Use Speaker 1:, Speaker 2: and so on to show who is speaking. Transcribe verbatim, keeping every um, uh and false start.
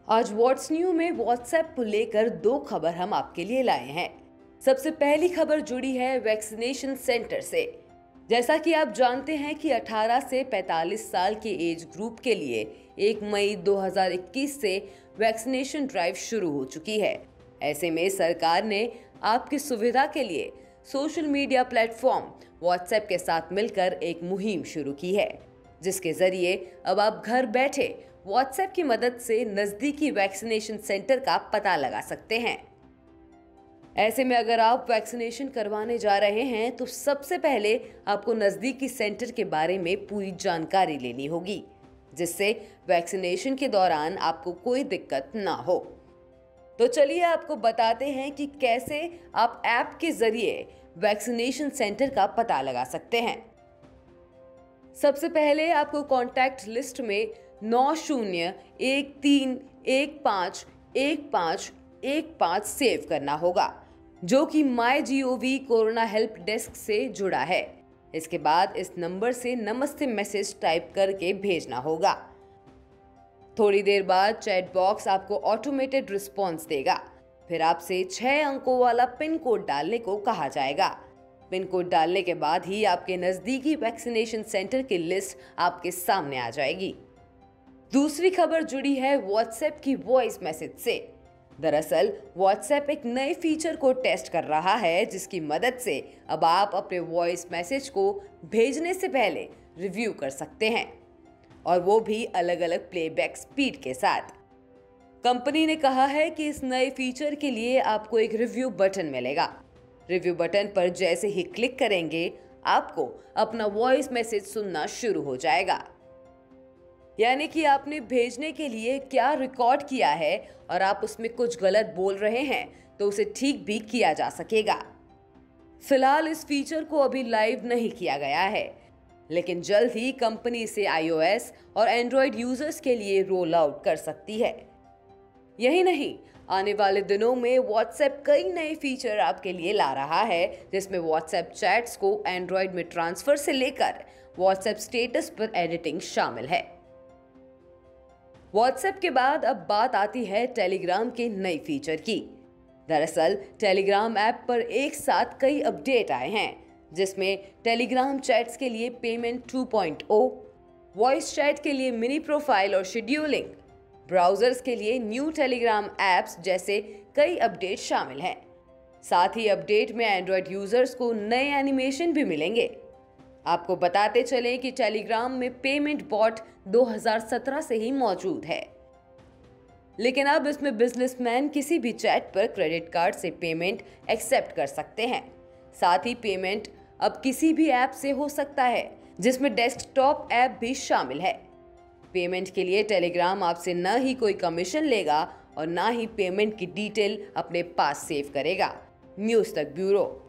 Speaker 1: आज what's new में WhatsApp को लेकर दो खबर हम आपके लिए लाए हैं। सबसे पहली खबर जुड़ी है वैक्सीनेशन सेंटर से। जैसा कि आप जानते हैं कि अठारह से पैंतालीस साल के एज ग्रुप के लिए एक मई दो हज़ार इक्कीस से वैक्सीनेशन ड्राइव शुरू हो चुकी है। ऐसे में सरकार ने आपकी सुविधा के लिए सोशल मीडिया प्लेटफॉर्म व्हाट्सएप के साथ मिलकर एक मुहिम शुरू की है, जिसके जरिए अब आप घर बैठे व्हाट्सएप की मदद से नजदीकी वैक्सीनेशन सेंटर का पता लगा सकते हैं। ऐसे में अगर आप वैक्सीनेशन करवाने जा रहे हैं तो सबसे पहले आपको नजदीकी सेंटर के बारे में पूरी जानकारी लेनी होगी, जिससे वैक्सीनेशन के दौरान आपको कोई दिक्कत ना हो। तो चलिए आपको बताते हैं कि कैसे आप ऐप के जरिए वैक्सीनेशन सेंटर का पता लगा सकते हैं। सबसे पहले आपको कॉन्टैक्ट लिस्ट में नौ शून्य एक तीन एक पाँच एक पाँच एक पाँच सेव करना होगा, जो कि my G O V corona help desk से जुड़ा है। इसके बाद इस नंबर से नमस्ते मैसेज टाइप करके भेजना होगा। थोड़ी देर बाद चैट बॉक्स आपको ऑटोमेटेड रिस्पॉन्स देगा। फिर आपसे छह अंकों वाला पिन कोड डालने को कहा जाएगा। पिन कोड डालने के बाद ही आपके नजदीकी वैक्सीनेशन सेंटर की लिस्ट आपके सामने आ जाएगी। दूसरी खबर जुड़ी है व्हाट्सएप की वॉइस मैसेज से। दरअसल व्हाट्सएप एक नए फीचर को टेस्ट कर रहा है, जिसकी मदद से अब आप अपने वॉइस मैसेज को भेजने से पहले रिव्यू कर सकते हैं, और वो भी अलग अलग प्लेबैक स्पीड के साथ। कंपनी ने कहा है कि इस नए फीचर के लिए आपको एक रिव्यू बटन मिलेगा। रिव्यू बटन पर जैसे ही क्लिक करेंगे, आपको अपना वॉइस मैसेज सुनना शुरू हो जाएगा। यानी कि आपने भेजने के लिए क्या रिकॉर्ड किया है और आप उसमें कुछ गलत बोल रहे हैं तो उसे ठीक भी किया जा सकेगा। फिलहाल इस फीचर को अभी लाइव नहीं किया गया है, लेकिन जल्द ही कंपनी इसे आई ओ एस और एंड्रॉयड यूजर्स के लिए रोल आउट कर सकती है। यही नहीं, आने वाले दिनों में व्हाट्सएप कई नए फीचर आपके लिए ला रहा है, जिसमें व्हाट्सएप चैट्स को एंड्रॉयड में ट्रांसफर से लेकर व्हाट्सएप स्टेटस पर एडिटिंग शामिल है। व्हाट्सएप के बाद अब बात आती है टेलीग्राम के नए फीचर की। दरअसल टेलीग्राम ऐप पर एक साथ कई अपडेट आए हैं, जिसमें टेलीग्राम चैट्स के लिए payment two point O, voice chat के लिए मिनी प्रोफाइल और शेड्यूलिंग, ब्राउजर्स के लिए न्यू टेलीग्राम ऐप्स जैसे कई अपडेट शामिल हैं। साथ ही अपडेट में एंड्रॉयड यूजर्स को नए एनिमेशन भी मिलेंगे। आपको बताते चलें कि टेलीग्राम में पेमेंट बॉट दो हज़ार सत्रह से ही मौजूद है, लेकिन अब इसमें बिजनेसमैन किसी भी चैट पर क्रेडिट कार्ड से पेमेंट एक्सेप्ट कर सकते हैं। साथ ही पेमेंट अब किसी भी ऐप से हो सकता है, जिसमें डेस्कटॉप ऐप भी शामिल है। पेमेंट के लिए टेलीग्राम आपसे न ही कोई कमीशन लेगा और न ही पेमेंट की डिटेल अपने पास सेव करेगा। News Tak bureau.